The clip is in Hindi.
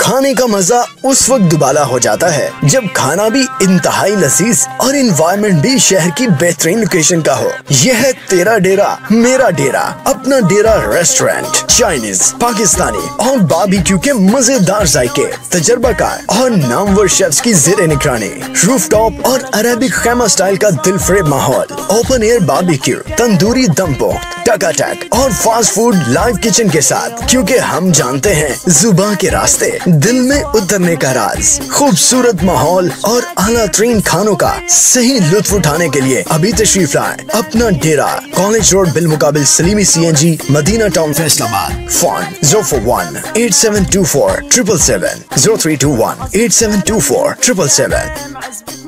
खाने का मजा उस वक्त दुबाला हो जाता है जब खाना भी इंतहाई लजीज और एनवायरनमेंट भी शहर की बेहतरीन लोकेशन का हो। यह है तेरा डेरा मेरा डेरा, अपना डेरा रेस्टोरेंट। चाइनीज, पाकिस्तानी और बारबेक्यू के मजेदार जायके, तजर्बाकार और नामवर शेफ्स की ज़ेरे निगरानी, रूफटॉप और अरेबिक खैमा स्टाइल का दिलफरेब माहौल, ओपन एयर बारबेक्यू, तंदूरी दमपोख्त, टकाटक और फास्ट फूड लाइव किचन के साथ, क्योंकि हम जानते हैं जुबान के रास्ते दिल में उतरने का राज। खूबसूरत माहौल और आला तरीन खानों का सही लुत्फ उठाने के लिए अभी तशरीफ लाएं अपना डेरा, कॉलेज रोड बिल मुकाबिल Salimi CNG, Madina town, Faisalabad. Phone 041-8724-777, 0321-8724-777।